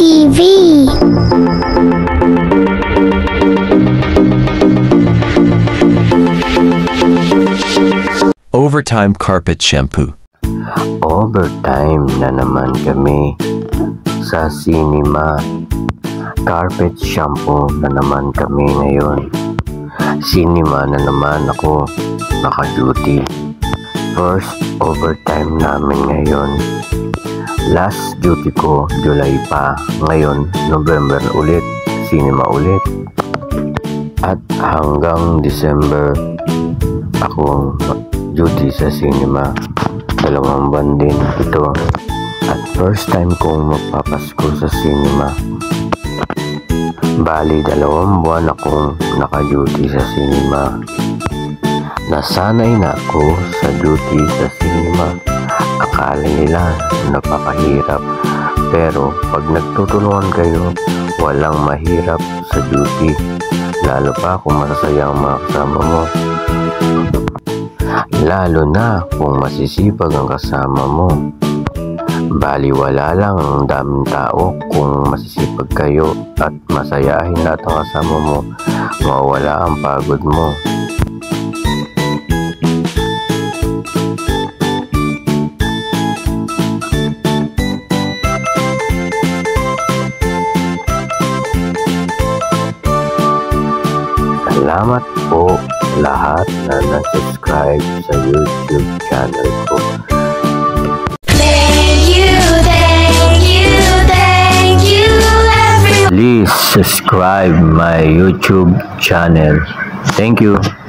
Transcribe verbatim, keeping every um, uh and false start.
T V. Overtime Carpet Shampoo. Overtime na naman kami sa cinema. Carpet shampoo na naman kami ngayon. Cinema na naman ako naka-duty. First overtime namin ngayon. Last duty ko July pa. Ngayon November ulit. Cinema ulit. At hanggang December akong duty sa cinema. Dalawang buwan din ito. At first time kong magpapasko sa cinema. Bali, dalawang buwan akong naka-duty sa cinema. Nasanay na ako sa duty sa cinema. Akala nila napakahirap. Pero pag nagtutulungan kayo, walang mahirap sa duty. Lalo pa kung masasaya ang mga kasama mo. Lalo na kung masisipag ang kasama mo. Bali wala lang ang daming tao kung masisipag kayo at masayahin lahat ang kasama mo, mawawala ang pagod mo. Salamat po lahat na nag-subscribe sa YouTube channel ko. Please subscribe my YouTube channel. Thank you.